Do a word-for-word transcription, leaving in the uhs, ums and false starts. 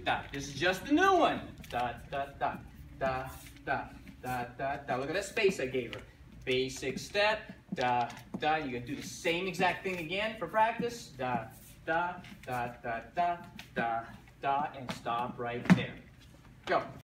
da. This is just the new one. Da, da, da, da, da, da, da, da. Look at that space I gave her. Basic step, da, da. You're gonna do the same exact thing again for practice. Da, da, da, da, da, da, da, and stop right there. Go.